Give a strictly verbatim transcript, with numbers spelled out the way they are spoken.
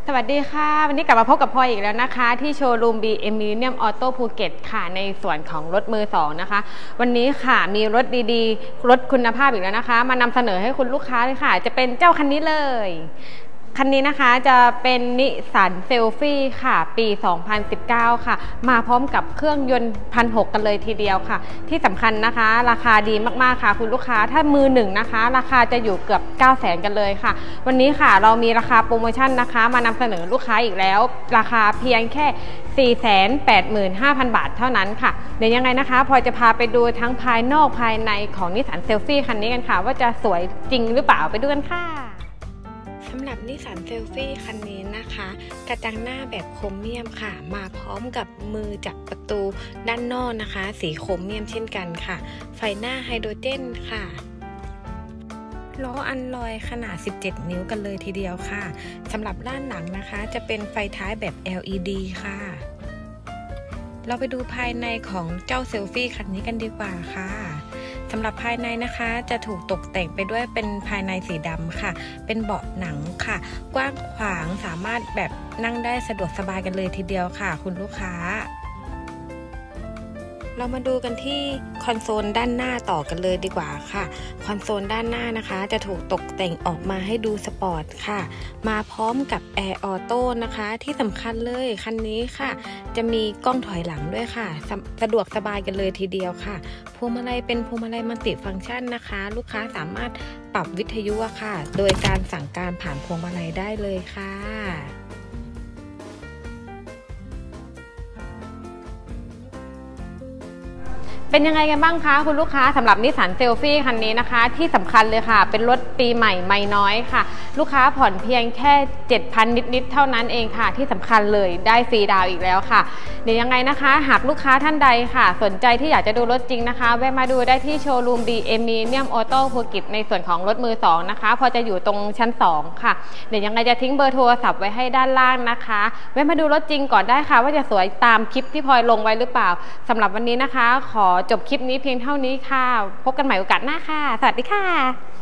สวัสดีค่ะวันนี้กลับมาพบกับพลอยอีกแล้วนะคะที่โชว์รูม บี เอ็ม Millennium Auto ภูเก็ตค่ะในส่วนของรถมือสองนะคะวันนี้ค่ะมีรถดีๆรถคุณภาพอีกแล้วนะคะมานำเสนอให้คุณลูกค้าเลยค่ะจะเป็นเจ้าคันนี้เลยคันนี้นะคะจะเป็นนิสสันเซลฟี่ค่ะปีสองพันสิบเก้าค่ะมาพร้อมกับเครื่องยนต์ หนึ่งพันหกร้อย กันเลยทีเดียวค่ะที่สำคัญนะคะราคาดีมากๆค่ะคุณลูกค้าถ้ามือหนึ่งนะคะราคาจะอยู่เกือบ เก้าแสน กันเลยค่ะวันนี้ค่ะเรามีราคาโปรโมชั่นนะคะมานำเสนอลูกค้าอีกแล้วราคาเพียงแค่ สี่แสนแปดหมื่นห้าพัน บาทเท่านั้นค่ะเดี๋ยวยังไงนะคะพลอยจะพาไปดูทั้งภายนอกภายในของนิสสันเซลฟี่คันนี้กันค่ะว่าจะสวยจริงหรือเปล่าไปดูกันค่ะสำหรับนิสสันเซลฟี่คันนี้นะคะกระจังหน้าแบบโครเมียมค่ะมาพร้อมกับมือจับประตูด้านนอกนะคะสีโครเมียมเช่นกันค่ะไฟหน้าไฮโดรเจนค่ะล้ออัลลอยขนาดสิบเจ็ดนิ้วกันเลยทีเดียวค่ะสำหรับด้านหลังนะคะจะเป็นไฟท้ายแบบ แอล อี ดี ค่ะเราไปดูภายในของเจ้าเซลฟี่คันนี้กันดีกว่าค่ะสำหรับภายในนะคะจะถูกตกแต่งไปด้วยเป็นภายในสีดำค่ะเป็นเบาะหนังค่ะกว้างขวางสามารถแบบนั่งได้สะดวกสบายกันเลยทีเดียวค่ะคุณลูกค้าเรามาดูกันที่คอนโซลด้านหน้าต่อกันเลยดีกว่าค่ะคอนโซลด้านหน้านะคะจะถูกตกแต่งออกมาให้ดูสปอร์ตค่ะมาพร้อมกับแอร์ออโต้นะคะที่สำคัญเลยคันนี้ค่ะจะมีกล้องถอยหลังด้วยค่ะสสะดวกสบายกันเลยทีเดียวค่ะพวงมาลัยเป็นพวงมาลัยมัลติฟังก์ชันนะคะลูกค้าสามารถปรับวิทยุค่ะโดยการสั่งการผ่านพวงมาลัยได้เลยค่ะเป็นยังไงกันบ้างคะคุณลูกค้าสำหรับนิสสันเซลฟี่คันนี้นะคะที่สำคัญเลยค่ะเป็นรถปีใหม่ไม่น้อยค่ะลูกค้าผ่อนเพียงแค่ เจ็ดพัน นิดๆเท่านั้นเองค่ะที่สำคัญเลยได้ฟรีดาวอีกแล้วค่ะเดี๋ยวยังไงนะคะหากลูกค้าท่านใดค่ะสนใจที่อยากจะดูรถจริงนะคะแวะมาดูได้ที่โชว์รูม บี เอ็ม Millennium Auto ภูเก็ตในส่วนของรถมือสองนะคะพอจะอยู่ตรงชั้นสองค่ะเดี๋ยวยังไงจะทิ้งเบอร์โทรศัพท์ไว้ให้ด้านล่างนะคะแวะมาดูรถจริงก่อนได้ค่ะว่าจะสวยตามคลิปที่พลอยลงไว้หรือเปล่าสำหรับวันนี้นะคะขอจบคลิปนี้เพียงเท่านี้ค่ะพบกันใหม่โอกาสหน้าค่ะสวัสดีค่ะ